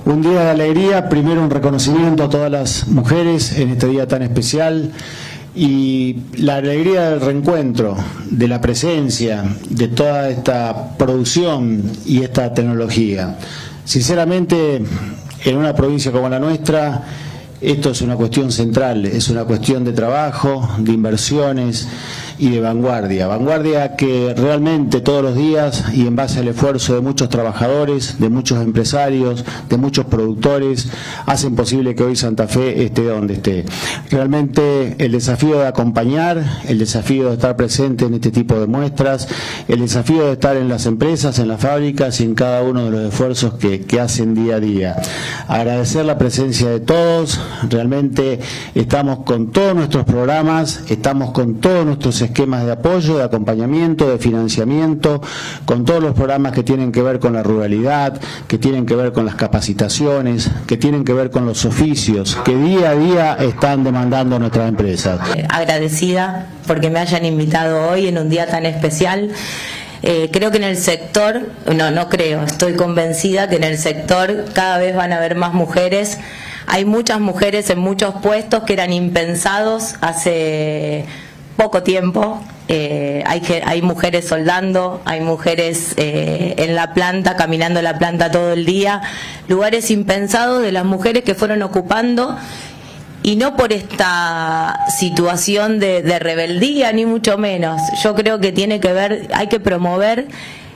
Un día de alegría, primero un reconocimiento a todas las mujeres en este día tan especial y la alegría del reencuentro, de la presencia, de toda esta producción y esta tecnología. Sinceramente, en una provincia como la nuestra, esto es una cuestión central, es una cuestión de trabajo, de inversiones y de vanguardia. Vanguardia que realmente todos los días y en base al esfuerzo de muchos trabajadores, de muchos empresarios, de muchos productores, hacen posible que hoy Santa Fe esté donde esté. Realmente el desafío de acompañar, el desafío de estar presente en este tipo de muestras, el desafío de estar en las empresas, en las fábricas y en cada uno de los esfuerzos que hacen día a día. Agradecer la presencia de todos, realmente estamos con todos nuestros programas, estamos con todos nuestros esquemas de apoyo, de acompañamiento, de financiamiento, con todos los programas que tienen que ver con la ruralidad, que tienen que ver con las capacitaciones, que tienen que ver con los oficios, que día a día están demandando nuestras empresas. Agradecida porque me hayan invitado hoy en un día tan especial. Creo que en el sector, estoy convencida que en el sector cada vez van a haber más mujeres. Hay muchas mujeres en muchos puestos que eran impensados hace poco tiempo. Hay mujeres soldando, hay mujeres en la planta, caminando la planta todo el día, lugares impensados de las mujeres que fueron ocupando, y no por esta situación de rebeldía ni mucho menos. Yo creo que tiene que ver, hay que promover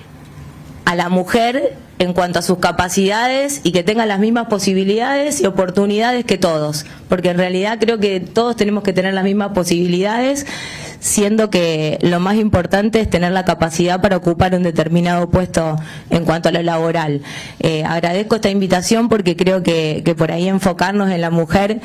a la mujer en cuanto a sus capacidades y que tenga las mismas posibilidades y oportunidades que todos, porque en realidad creo que todos tenemos que tener las mismas posibilidades, siendo que lo más importante es tener la capacidad para ocupar un determinado puesto en cuanto a lo laboral. Agradezco esta invitación porque creo que por ahí enfocarnos en la mujer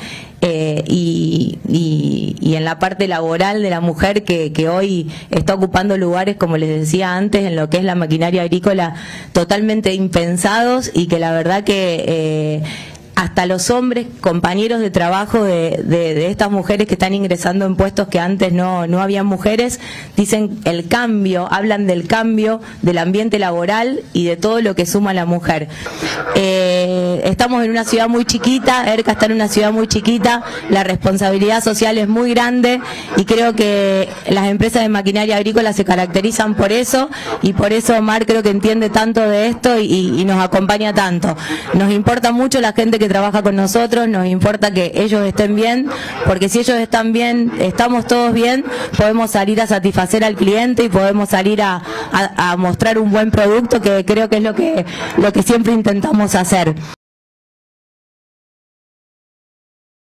y en la parte laboral de la mujer que hoy está ocupando lugares, como les decía antes, en lo que es la maquinaria agrícola, totalmente impensados, y que la verdad que hasta los hombres, compañeros de trabajo de estas mujeres que están ingresando en puestos que antes no había mujeres, dicen el cambio, hablan del cambio del ambiente laboral y de todo lo que suma la mujer. Estamos en una ciudad muy chiquita, ERCA está en una ciudad muy chiquita, la responsabilidad social es muy grande y creo que las empresas de maquinaria agrícola se caracterizan por eso, y por eso Omar creo que entiende tanto de esto y nos acompaña tanto. Nos importa mucho la gente que trabaja con nosotros, nos importa que ellos estén bien, porque si ellos están bien, estamos todos bien, podemos salir a satisfacer al cliente y podemos salir a mostrar un buen producto, que creo que es lo que siempre intentamos hacer.